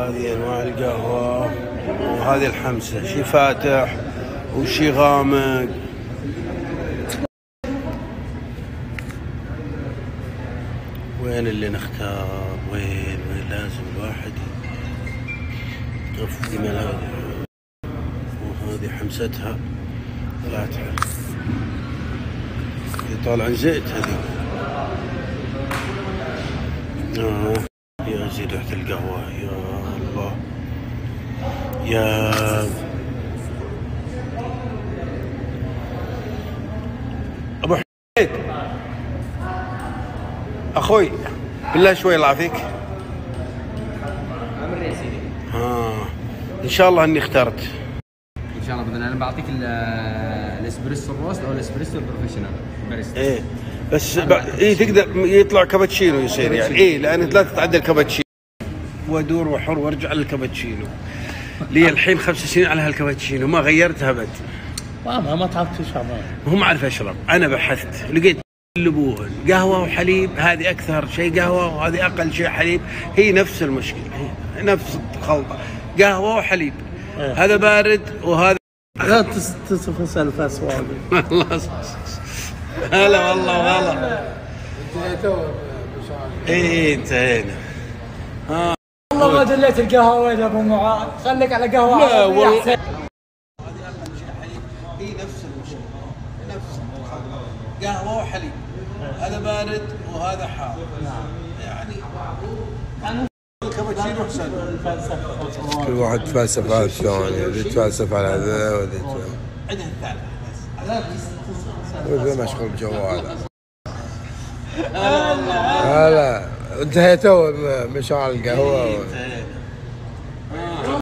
هذه انواع القهوة، وهذه الحمسة، شي فاتح وشي غامق. وين اللي نختار؟ وين لازم الواحد في ملاذ. وهذه حمستها فاتحة، طالعا زيت هذه. يا زين ريحة القهوة، يا الله. يا ابو حميد اخوي بالله شوي الله يعافيك. امر يا سيدي. ان شاء الله اني اخترت. ان شاء الله باذن الله. انا بعطيك الاسبريسو الروست او الاسبريسو البروفيشنال باريستا. ايه بس تقدر يطلع كابتشينو يصير يعني. ايه لان لا تتعدى الكابتشينو، وادور وحر وارجع للكابتشينو. لي الحين 5 سنين على هالكابتشينو ما غيرتها ابد. ما تعرف تشرب. هم عارف اشرب. انا بحثت لقيت يقلبوهن قهوه وحليب، هذه اكثر شيء قهوه وهذه اقل شيء حليب. هي نفس المشكله، هي نفس الخلطه، قهوه وحليب. هذا بارد وهذا لا تسأل فاسواد. الله هلا والله هلا. ايه انتهينا. والله ما دليت القهوه وين يا ابو معاذ، خليك على قهوه. لا والله احسن. هي نفس المشكله، نفس الخلطه، قهوه وحليب. هذا بارد وهذا حار. يعني الكابتشينو احسن. كل واحد يتفلسف على الثاني، يتفلسف على هذا وذي. عندها الثالث بس مشغول بجواله. هلا انتهيتوا مشاعل القهوه.